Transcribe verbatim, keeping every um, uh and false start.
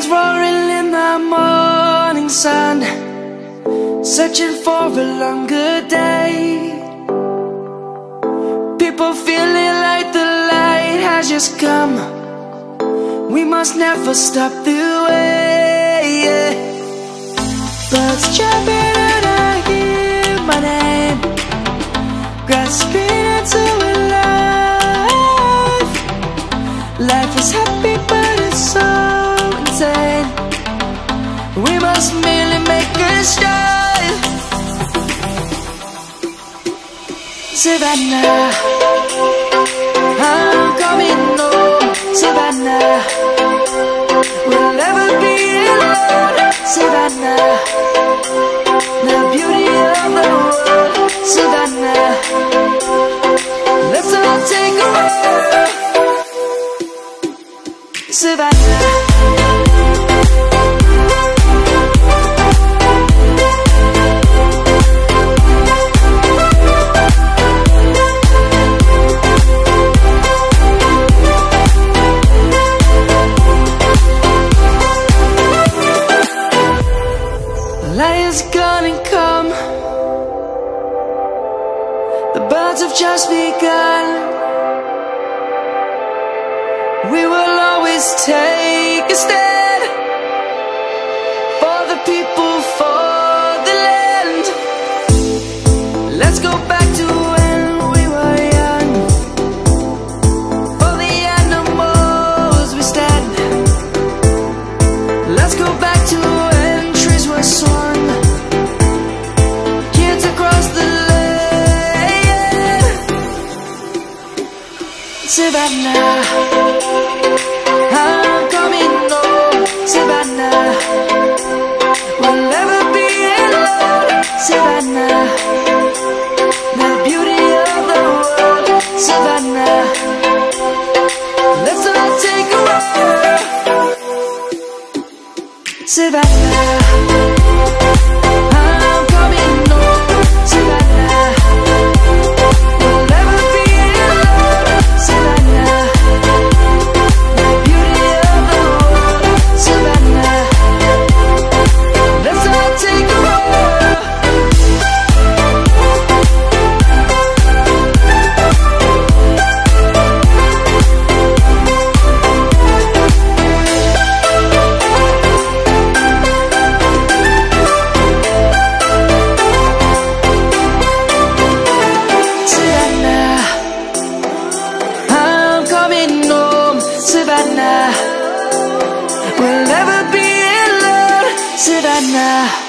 lions roaring in the morning sun, searching for a longer day. People feeling like the light has just come. We must never stop the way, yeah. Birds jumping and I hear my name, grasping into a life. Life is happy but it's so insane. We must merely make a start. Savannah, I'm coming home. Savannah, we'll never be alone. Savannah, the beauty of the world. Savannah, let's all take a walk. Savannah. Lion's gonna come. The birds have just begun. We will always take a stand for the people, for the land. Let's go back to when we were young. For the animals we stand. Let's go back to when trees were swung. Savannah, I'm coming home. Savannah, we'll never be alone. Savannah, the beauty of the world. Savannah, let's all take a walk. Savannah. Savannah, we'll never be alone. Savannah.